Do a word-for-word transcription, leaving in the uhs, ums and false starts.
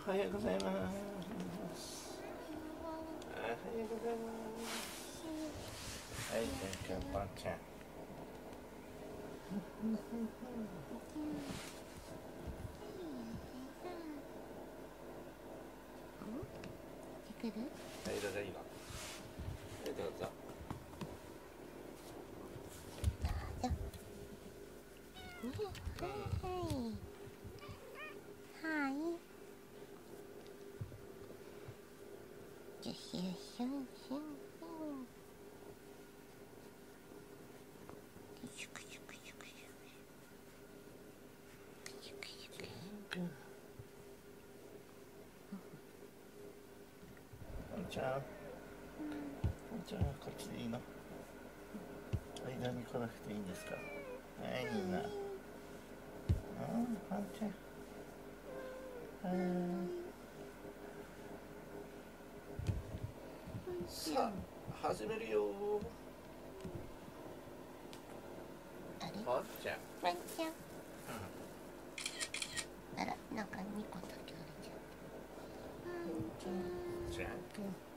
おはようございます。おはようございます。はい、じゃあパンちゃん。はい、どうぞいいわ。はい、どうぞ。 はい。よしよしよしよし。シュクシュクシュクシュク。シュクシュク。 パンちゃん。パンちゃんはこっちでいいの？間に来なくていいんですか？はい、みんな。うん、パンちゃん。はい。さあ、始めるよ。 あれ？ パンちゃん。 パンちゃん。あら、なんかにこだけあれちゃった。 じゃん。